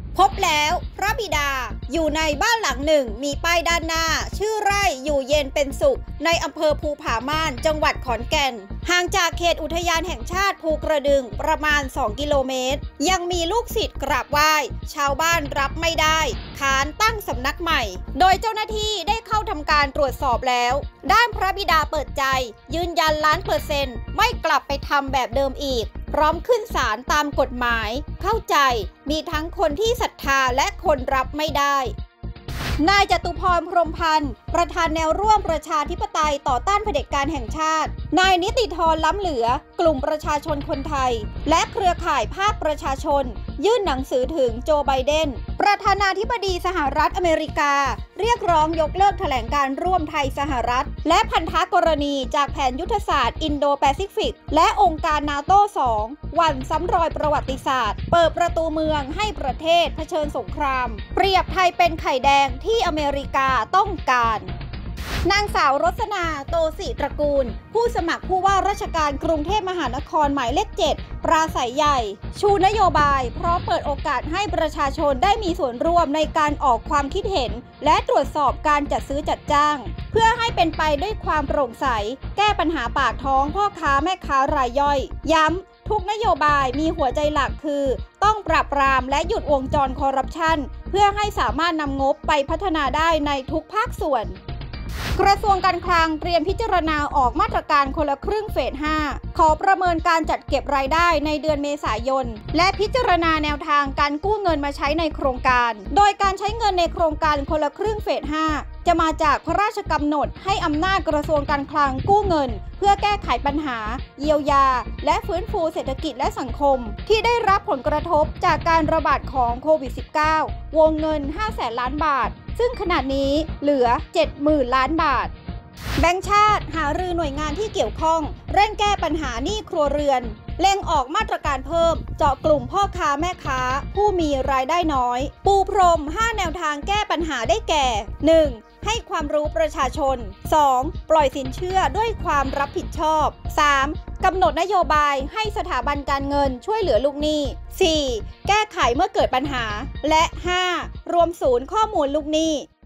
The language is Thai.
พบแล้วพระบิดาอยู่ในบ้านหลังหนึ่งมีป้ายด้านหน้าชื่อไร่อยู่เย็นเป็นสุขในอำเภอภูผาม่านจังหวัดขอนแก่นห่างจากเขตอุทยานแห่งชาติภูกระดึงประมาณ2 กิโลเมตรยังมีลูกศิษย์กราบไหว้ชาวบ้านรับไม่ได้ค้านตั้งสำนักใหม่โดยเจ้าหน้าที่ได้เข้าทำการตรวจสอบแล้วด้านพระบิดาเปิดใจยืนยัน1,000%ไม่กลับไปทำแบบเดิมอีกพร้อมขึ้นศาลตามกฎหมายเข้าใจมีทั้งคนที่ศรัทธาและคนรับไม่ได้นายจตุพร พรหมพันธ์ประธานแนวร่วมประชาธิปไตยต่อต้านเผด็จการแห่งชาตินายนิติธร ล้ำเหลือกลุ่มประชาชนคนไทยและเครือข่ายภาคประชาชนยื่นหนังสือถึงโจไบเดนประธานาธิบดีสหรัฐอเมริกาเรียกร้องยกเลิกแถลงการร่วมไทยสหรัฐและพันธกรณีจากแผนยุทธศาสตร์อินโดแปซิฟิกและองค์การนาโต้ 2วันซ้ำรอยประวัติศาสตร์เปิดประตูเมืองให้ประเทศเผชิญสงครามเปรียบไทยเป็นไข่แดงที่อเมริกาต้องการนางสาวรสนา โตศิตระกูลผู้สมัครผู้ว่าราชการกรุงเทพมหานครหมายเลข 7ปราศัยใหญ่ชูนโยบายพร้อมเปิดโอกาสให้ประชาชนได้มีส่วนร่วมในการออกความคิดเห็นและตรวจสอบการจัดซื้อจัดจ้างเพื่อให้เป็นไปด้วยความโปร่งใสแก้ปัญหาปากท้องพ่อค้าแม่ค้ารายย่อยย้ำทุกนโยบายมีหัวใจหลักคือต้องปราบปรามและหยุดวงจรคอร์รัปชันเพื่อให้สามารถนำงบไปพัฒนาได้ในทุกภาคส่วนกระทรวงการคลังเตรียมพิจารณาออกมาตรการคนละครึ่งเฟส 5ขอประเมินการจัดเก็บรายได้ในเดือนเมษายนและพิจารณาแนวทางการกู้เงินมาใช้ในโครงการโดยการใช้เงินในโครงการคนละครึ่งเฟส 5จะมาจากพระราชกำหนดให้อำนาจกระทรวงการคลังกู้เงินเพื่อแก้ไขปัญหาเยียวยาและฟื้นฟูเศรษฐกิจและสังคมที่ได้รับผลกระทบจากการระบาดของโควิด -19 วงเงิน 500,000 ล้านบาทซึ่งขณะนี้เหลือ 70,000 ล้านบาทแบงก์ชาติหารือหน่วยงานที่เกี่ยวข้องเร่งแก้ปัญหาหนี้ครัวเรือนเร่งออกมาตรการเพิ่มเจาะกลุ่มพ่อค้าแม่ค้าผู้มีรายได้น้อยปูพรม5แนวทางแก้ปัญหาได้แก่ 1. ให้ความรู้ประชาชน 2. ปล่อยสินเชื่อด้วยความรับผิดชอบ 3. กำหนดนโยบายให้สถาบันการเงินช่วยเหลือลูกหนี้ 4. แก้ไขเมื่อเกิดปัญหาและ 5. รวมศูนย์ข้อมูลลูกหนี้